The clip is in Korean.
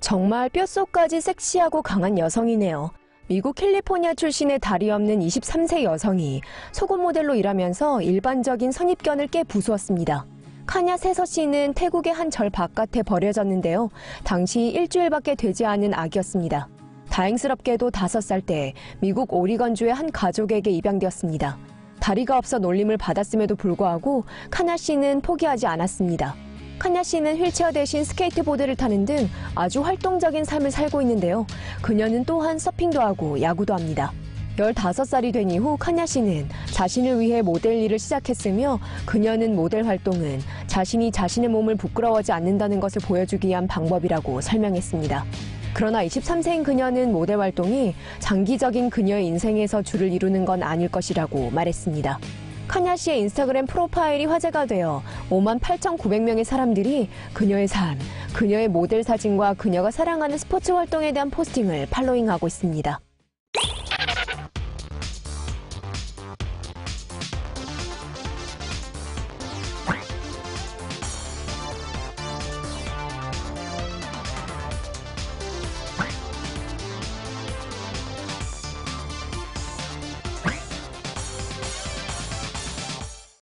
정말 뼛속까지 섹시하고 강한 여성이네요. 미국 캘리포니아 출신의 다리 없는 23세 여성이 속옷 모델로 일하면서 일반적인 선입견을 깨 부수었습니다. 카냐 세서 씨는 태국의 한 절 바깥에 버려졌는데요. 당시 일주일밖에 되지 않은 아기였습니다. 다행스럽게도 5살 때 미국 오리건주의 한 가족에게 입양되었습니다. 다리가 없어 놀림을 받았음에도 불구하고 카냐 씨는 포기하지 않았습니다. 카냐 씨는 휠체어 대신 스케이트보드를 타는 등 아주 활동적인 삶을 살고 있는데요. 그녀는 또한 서핑도 하고 야구도 합니다. 15살이 된 이후 카냐 씨는 자신을 위해 모델 일을 시작했으며 그녀는 모델 활동은 자신이 자신의 몸을 부끄러워하지 않는다는 것을 보여주기 위한 방법이라고 설명했습니다. 그러나 23세인 그녀는 모델 활동이 장기적인 그녀의 인생에서 주를 이루는 건 아닐 것이라고 말했습니다. 카냐 씨의 인스타그램 프로파일이 화제가 되어 58,900명의 사람들이 그녀의 삶, 그녀의 모델 사진과 그녀가 사랑하는 스포츠 활동에 대한 포스팅을 팔로잉하고 있습니다.